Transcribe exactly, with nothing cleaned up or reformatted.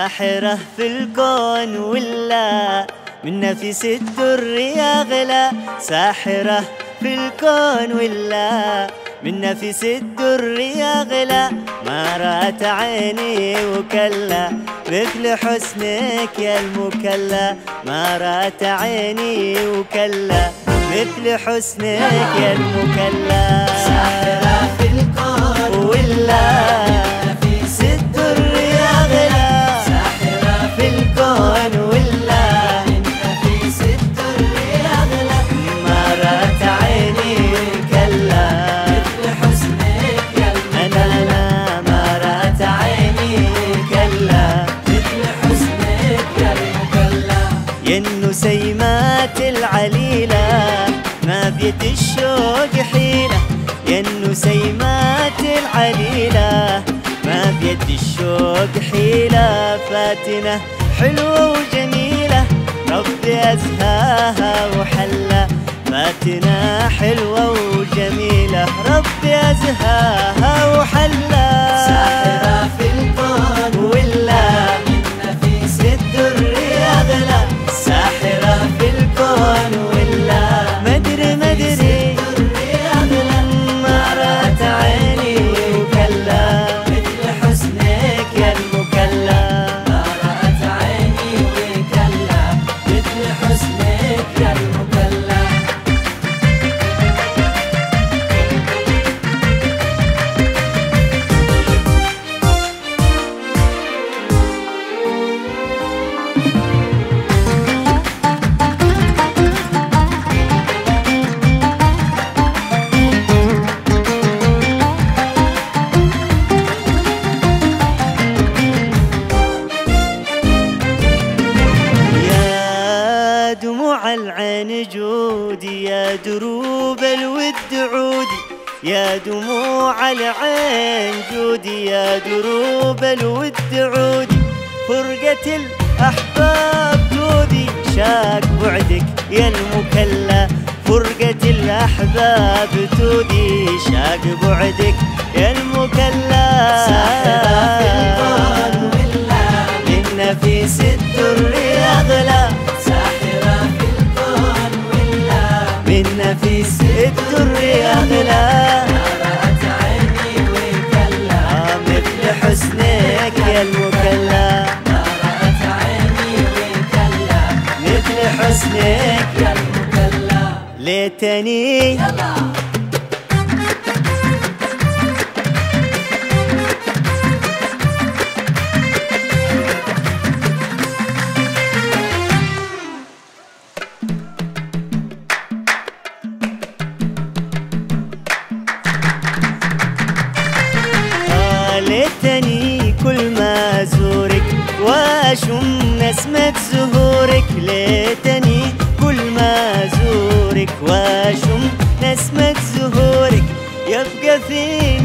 ساحرة في الكون ولا من نفس الدر يغلى، ساحرة في الكون ولا من نفس الدر يغلى، ما رأت عيني وكلا مثل حسنك يا المكلا، ما رأت عيني وكلا مثل حسنك يا المكلا. ساحرة في الكون ولا نفس الدر يغلى، ساحرة في الكون ولا نفس الدر يغلى، ما رأت عيني وكلا مثل حسنك يا أنا أنا ما رأت عيني وكلا مثل حسنك يا المكلا. يا النسيمات العليلة ما بيد الشوق حيلة، يا النسيمات العليلة ما بيد الشوق حيلة، فاتنة حلوة وجميلة ربي أزهاها وحلى، فاتنة حلوة وجميلة ربي أزهاها وحلى. ساحرة في الكون ولا نفس الدر يغلى، ساحرة في الكون ولا مدري مدري ما رأت عيني وكلا مثل حسنك يا المكلا. ما رأت عيني وكلا مثل حسنك يا المكلا. يا دموع العين جودي، يا دروب الود عودي، يا دموع العين جودي، يا دروب الود عودي، فرقة الأحباب جودي، شاق بعدك يا المكلا، فرقة الأحباب تودي، شاق بعدك يا المكلا. ساحرة في الكون ولا من نفس الدر يغلى، ساحرة في الكون ولا من نفس الدر يغلى، ما رأت عيني وكلا آه مثل حسنك يا المكلا، ما رأت عيني وكلا مثل حسنك يا المكلا. ليتني يلا آه ليتني كل ما أزورك وأشم نسمة زهورك، ليتني كل ما أزورك وأشم نسمة زهورك، يبقى في